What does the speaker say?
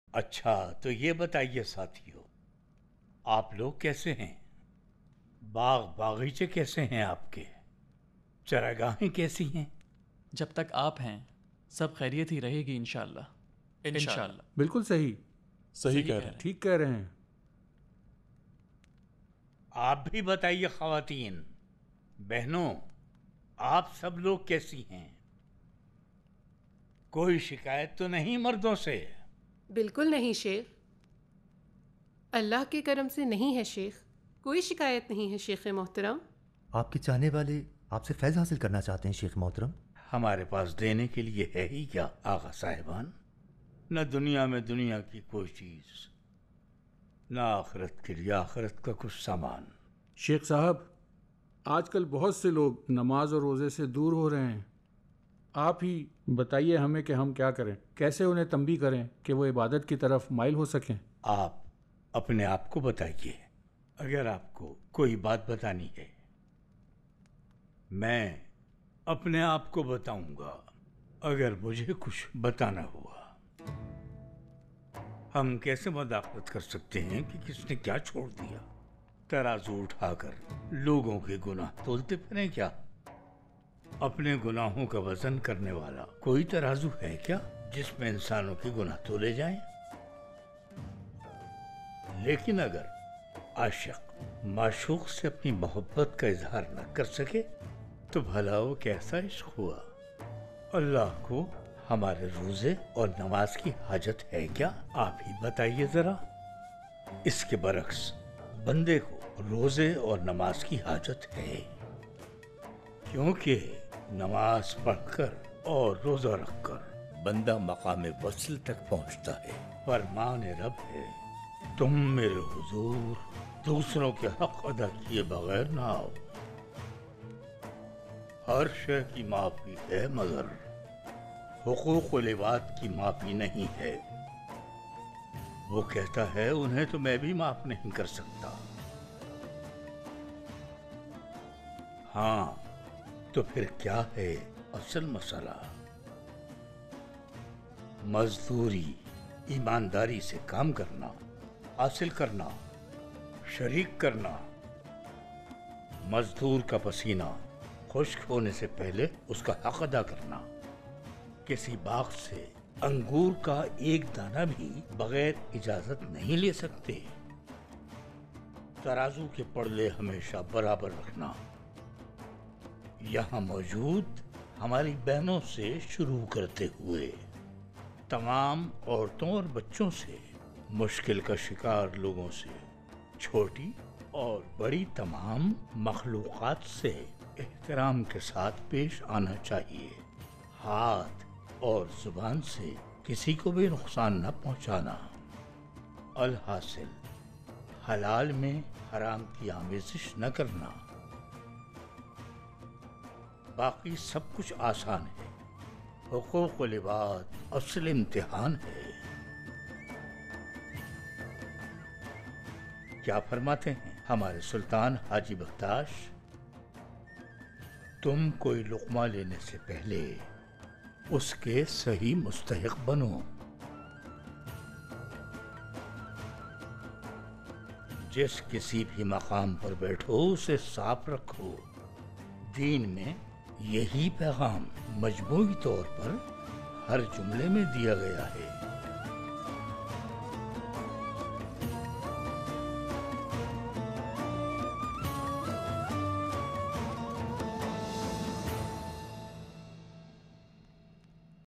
اچھا تو یہ بتائیے ساتھیو، آپ لوگ کیسے ہیں؟ باغیچے کیسے ہیں آپ کے؟ چراگاہیں کیسی ہیں؟ جب تک آپ ہیں سب خیریت ہی رہے گی انشاءاللہ۔ انشاءاللہ بالکل صحیح صحیح کہہ رہے ہیں۔ ٹھیک کہہ رہے ہیں۔ آپ بھی بتائیے خواتین، بہنوں، آپ سب لوگ کیسی ہیں؟ کوئی شکایت تو نہیں مردوں سے؟ بالکل نہیں شیخ، اللہ کے کرم سے نہیں ہے شیخ، کوئی شکایت نہیں ہے شیخ محترم۔ آپ کے چاہنے والے آپ سے فیض حاصل کرنا چاہتے ہیں شیخ محترم۔ ہمارے پاس دینے کے لیے ہے ہی کیا آقا صاحبان؟ نہ دنیا میں دنیا کی کوئی چیز، نہ آخرت کے لیے آخرت کا کچھ سامان۔ شیخ صاحب، آج کل بہت سے لوگ نماز اور روزے سے دور ہو رہے ہیں، آپ ہی بتائیے ہمیں کہ ہم کیا کریں، کیسے انہیں تنبیہ کریں کہ وہ عبادت کی طرف مائل ہو سکیں۔ آپ اپنے آپ کو بتائیے، اگر آپ کو کوئی بات بتانی ہے میں اپنے آپ کو بتاؤں گا، اگر مجھے کچھ بتانا ہوا۔ ہم کیسے مداخلت کر سکتے ہیں کہ کس نے کیا چھوڑ دیا؟ ترازو اٹھا کر لوگوں کے گناہ تولتے پھریں کیا؟ اپنے گناہوں کا وزن کرنے والا کوئی ترازو ہے کیا جس میں انسانوں کے گناہ تولے جائیں؟ لیکن اگر عاشق معشوق سے اپنی محبت کا اظہار نہ کر سکے تو بھلا وہ کیسا عشق ہوا؟ اللہ کو ہمارے روزے اور نماز کی حاجت ہے کیا؟ آپ ہی بتائیے ذرا۔ اس کے برعکس بندے کو روزے اور نماز کی حاجت ہے، کیونکہ نماز پڑھ کر اور روزہ رکھ کر بندہ مقام وصل تک پہنچتا ہے۔ فرمان رب ہے، تم میرے حضور دوسروں کے حق ادا کیے بغیر نہ آؤ۔ ہر شے کی معافی ہے مگر حقوق العباد کی معافی نہیں ہے۔ وہ کہتا ہے انہیں تو میں بھی معاف نہیں کر سکتا۔ ہاں تو پھر کیا ہے اصل مسئلہ؟ مزدوری، ایمانداری سے کام کرنا، حاصل کرنا، شریک کرنا، مزدور کا پسینہ خشک ہونے سے پہلے اس کا حق ادا کرنا، کسی باغ سے انگور کا ایک دانہ بھی بغیر اجازت نہیں لے سکتے، ترازو کے پڑلے ہمیشہ برابر رکھنا۔ یہاں موجود ہماری بہنوں سے شروع کرتے ہوئے تمام عورتوں اور بچوں سے، مشکل کا شکار لوگوں سے، چھوٹی اور بڑی تمام مخلوقات سے احترام کے ساتھ پیش آنا چاہیے۔ ہاتھ اور زبان سے کسی کو بھی نقصان نہ پہنچانا۔ الحاصل حلال میں حرام کی آمیزش نہ کرنا۔ باقی سب کچھ آسان ہے۔ حقوق العباد اصل امتحان ہے۔ کیا فرماتے ہیں ہمارے سلطان حاجی بختاش؟ تم کوئی لقمہ لینے سے پہلے اس کے صحیح مستحق بنو۔ جس کسی بھی مقام پر بیٹھو اسے صاف رکھو۔ دین میں یہی پیغام مجموعی طور پر ہر جملے میں دیا گیا ہے۔